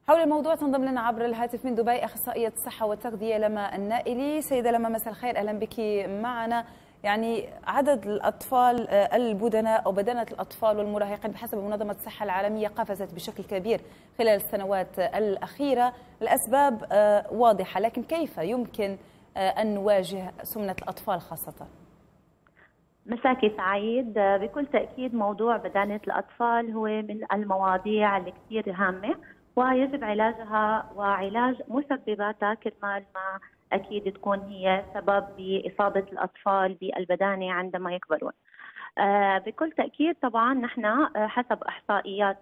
حول الموضوع تنضم لنا عبر الهاتف من دبي أخصائية الصحة والتغذية لما النائلي. سيدة لما، مساء الخير، أهلا بك معنا. يعني عدد الأطفال البدناء أو بدنة الأطفال والمراهقين بحسب منظمة الصحة العالمية قفزت بشكل كبير خلال السنوات الأخيرة. الأسباب واضحة، لكن كيف يمكن أن نواجه سمنة الأطفال خاصة؟ مساكي سعيد. بكل تأكيد موضوع بدانة الأطفال هو من المواضيع اللي كثير هامة ويجب علاجها وعلاج مسبباتها كرمال ما أكيد تكون هي سبب بإصابة الأطفال بالبدانة عندما يكبرون. بكل تأكيد طبعا نحن حسب إحصائيات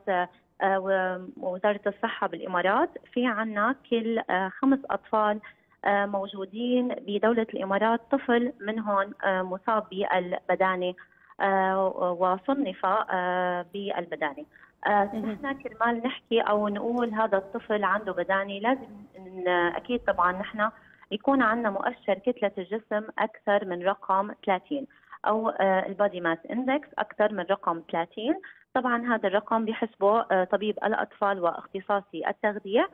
وزارة الصحة بالإمارات في عنا كل 5 أطفال موجودين بدولة الإمارات طفل منهم مصاب بالبدانة وصنف بالبدانة. نحن كرمال نحكي أو نقول هذا الطفل عنده بدانة لازم أكيد طبعا نحن يكون عندنا مؤشر كتلة الجسم أكثر من رقم 30 أو البادي ماس إندكس أكثر من رقم 30. طبعا هذا الرقم بيحسبه طبيب الأطفال واختصاصي التغذية.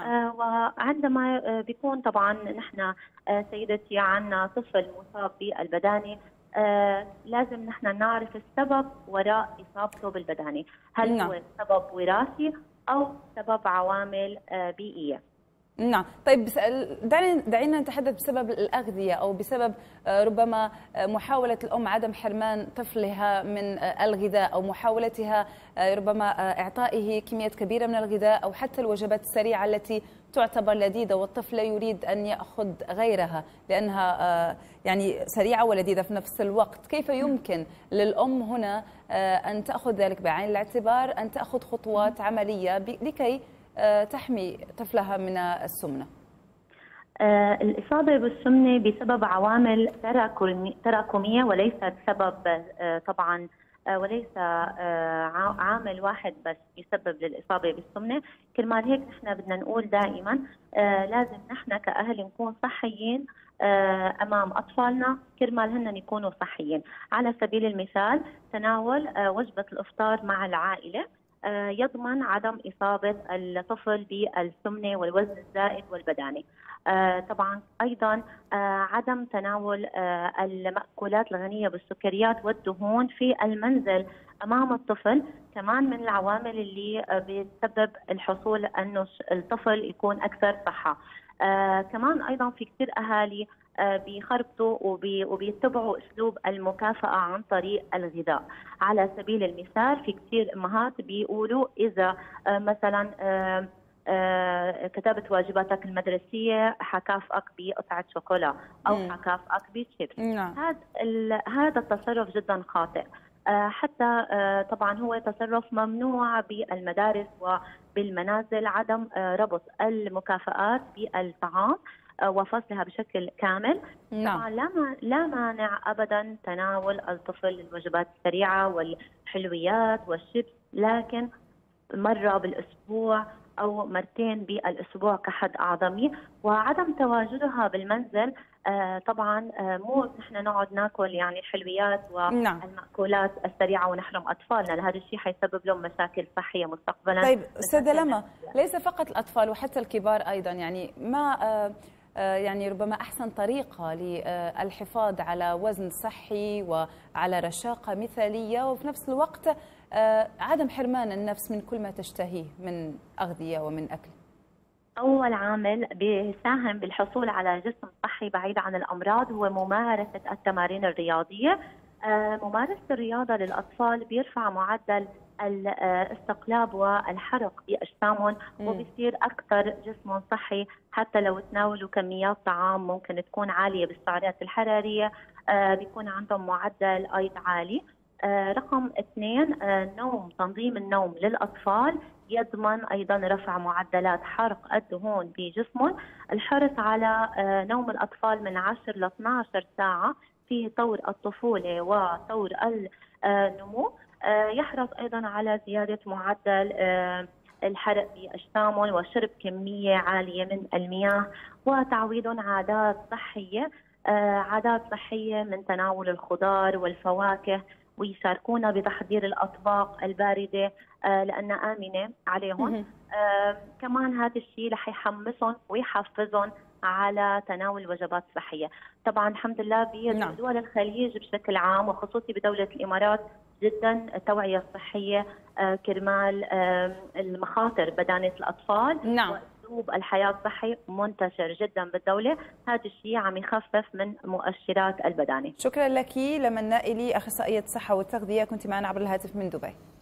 وعندما بيكون طبعا نحن سيدتي عندنا طفل مصاب بالبدانة لازم نحن نعرف السبب وراء إصابته بالبدانة، هل هو سبب وراثي أو سبب عوامل بيئية. نعم، طيب دعينا نتحدث بسبب الأغذية أو بسبب ربما محاولة الأم عدم حرمان طفلها من الغذاء أو محاولتها ربما إعطائه كميات كبيرة من الغذاء أو حتى الوجبات السريعة التي تعتبر لذيذة والطفل لا يريد أن يأخذ غيرها لأنها يعني سريعة ولذيذة في نفس الوقت. كيف يمكن للأم هنا أن تأخذ ذلك بعين الاعتبار، أن تأخذ خطوات عملية لكي تحمي طفلها من السمنة؟ الإصابة بالسمنة بسبب عوامل تراكمية وليست سبب طبعا وليس عامل واحد بس يسبب للإصابة بالسمنة. كرمال هيك نحن بدنا نقول دائما لازم نحن كأهل نكون صحيين أمام أطفالنا كرمال هن يكونوا صحيين. على سبيل المثال تناول وجبة الإفطار مع العائلة يضمن عدم إصابة الطفل بالسمنة والوزن الزائد والبدانة. طبعا أيضا عدم تناول المأكولات الغنية بالسكريات والدهون في المنزل أمام الطفل كمان من العوامل اللي بتسبب الحصول أنه الطفل يكون أكثر صحة. كمان أيضا في كثير أهالي بيخربطوا وبيتبعوا أسلوب المكافأة عن طريق الغذاء. على سبيل المثال في كثير أمهات بيقولوا إذا مثلا كتبت واجباتك المدرسية حكافئك بقطعة شوكولا أو حكافئك بشيبس. هذا التصرف جدا خاطئ. حتى طبعا هو تصرف ممنوع بالمدارس وبالمنازل عدم ربط المكافآت بالطعام وفصلها بشكل كامل. طبعا لا مانع ابدا تناول الطفل الوجبات السريعه والحلويات والشيبس، لكن مره بالاسبوع او مرتين بالاسبوع كحد اعظمي، وعدم تواجدها بالمنزل. طبعا مو نحن نقعد ناكل يعني الحلويات والمأكولات السريعه ونحرم اطفالنا، هذا الشيء حيسبب لهم مشاكل صحيه مستقبلا. طيب استاذه لما، ليس فقط الاطفال وحتى الكبار ايضا، يعني ما يعني ربما أحسن طريقة للحفاظ على وزن صحي وعلى رشاقة مثالية وفي نفس الوقت عدم حرمان النفس من كل ما تشتهيه من أغذية ومن أكل؟ أول عامل بيساهم بالحصول على جسم صحي بعيد عن الأمراض هو ممارسة التمارين الرياضية. ممارسة الرياضة للأطفال بيرفع معدل الاستقلاب والحرق بأجسامهم وبيصير أكثر جسمهم صحي حتى لو تناولوا كميات طعام ممكن تكون عالية بالسعرات الحرارية. بيكون عندهم معدل أيض عالي. رقم 2 نوم، تنظيم النوم للأطفال يضمن أيضا رفع معدلات حرق الدهون بجسمهم. الحرص على نوم الأطفال من 10 ل 12 ساعة في طور الطفولة وطور النمو يحرص أيضا على زيادة معدل الحرق بأجسامهم وشرب كمية عالية من المياه وتعويضهم عادات صحية من تناول الخضار والفواكه، ويشاركونا بتحضير الأطباق الباردة لأنها آمنة عليهم. كمان هذا الشيء رح يحمسهم ويحفزهم على تناول الوجبات الصحية. طبعا الحمد لله بدول الخليج بشكل عام وخصوصي بدولة الإمارات جدا التوعية الصحية كرمال المخاطر بدانة الأطفال وأسلوب الحياة الصحي منتشر جدا بالدولة. هذا الشيء عم يخفف من مؤشرات البدانة. شكرا لك لمن نائلي، أخصائية الصحة والتغذية، كنت معنا عبر الهاتف من دبي.